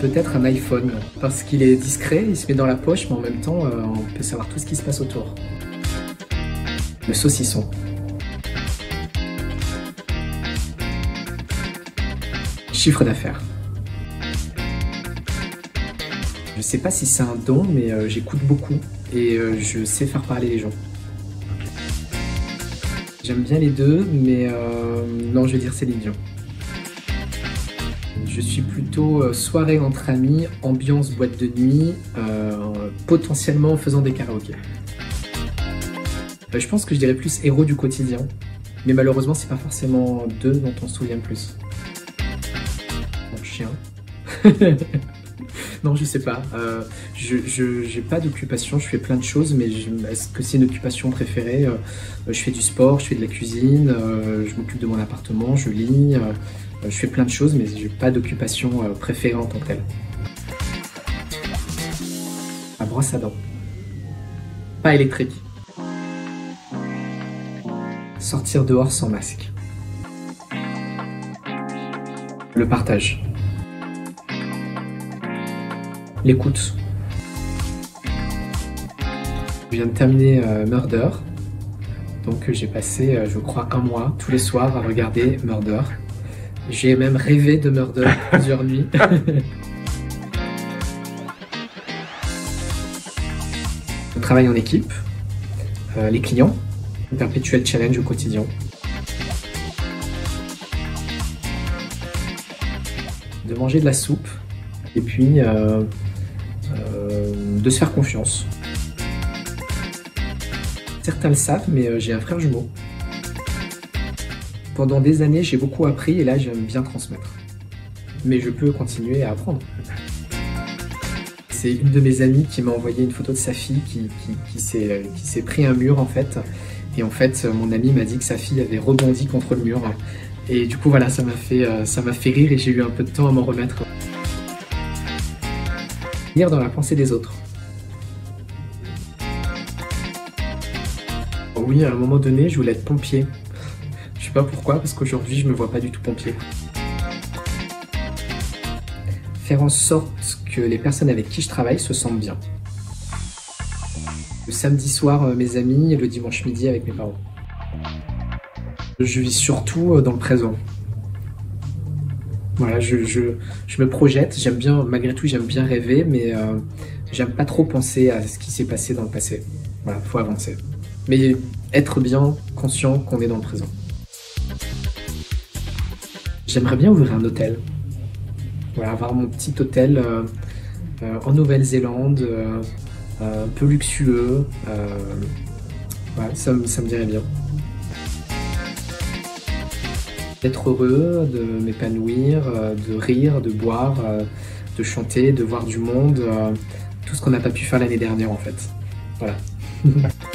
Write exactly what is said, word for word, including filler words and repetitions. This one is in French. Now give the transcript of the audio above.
Peut-être un iPhone, parce qu'il est discret, il se met dans la poche, mais en même temps, euh, on peut savoir tout ce qui se passe autour. Le saucisson. Chiffre d'affaires. Je sais pas si c'est un don, mais euh, j'écoute beaucoup et euh, je sais faire parler les gens. J'aime bien les deux, mais euh, non, je vais dire Céline Dion. Je suis plutôt euh, soirée entre amis, ambiance boîte de nuit, euh, potentiellement en faisant des karaokés. Euh, je pense que je dirais plus héros du quotidien, mais malheureusement, c'est pas forcément d'eux dont on se souvient le plus. Mon chien. Non, je sais pas. Euh, je je j'ai pas d'occupation, je fais plein de choses, mais est-ce que c'est une occupation préférée? euh, Je fais du sport, je fais de la cuisine, euh, je m'occupe de mon appartement, je lis, euh, je fais plein de choses, mais j'ai pas d'occupation euh, préférée en tant que telle. La brosse à dents. Pas électrique. Sortir dehors sans masque. Le partage. L'écoute. Je viens de terminer euh, Murder, donc euh, j'ai passé, euh, je crois, un mois tous les soirs à regarder Murder. J'ai même rêvé de Murder plusieurs nuits. Le travail en équipe, euh, les clients, un perpétuel challenge au quotidien. De manger de la soupe et puis euh, euh, de se faire confiance. Certains le savent, mais euh, j'ai un frère jumeau. Pendant des années, j'ai beaucoup appris et là, j'aime bien transmettre. Mais je peux continuer à apprendre. C'est une de mes amies qui m'a envoyé une photo de sa fille qui, qui, qui s'est qui s'est pris un mur en fait. Et en fait, mon amie m'a dit que sa fille avait rebondi contre le mur. Et du coup, voilà, ça m'a fait, euh, ça m'a fait rire et j'ai eu un peu de temps à m'en remettre. Lire dans la pensée des autres. Oui, à un moment donné, je voulais être pompier. Je sais pas pourquoi, parce qu'aujourd'hui, je me vois pas du tout pompier. Faire en sorte que les personnes avec qui je travaille se sentent bien. Le samedi soir, mes amis, et le dimanche midi avec mes parents. Je vis surtout dans le présent. Voilà, je, je, je me projette, j'aime bien, malgré tout, j'aime bien rêver, mais euh, j'aime pas trop penser à ce qui s'est passé dans le passé. Voilà, faut avancer. Mais être bien conscient qu'on est dans le présent. J'aimerais bien ouvrir un hôtel. Voilà, avoir mon petit hôtel euh, euh, en Nouvelle-Zélande, euh, euh, un peu luxueux. Euh, ouais, ça, ça me dirait bien. D'être heureux, de m'épanouir, de rire, de boire, de chanter, de voir du monde, tout ce qu'on n'a pas pu faire l'année dernière en fait. Voilà.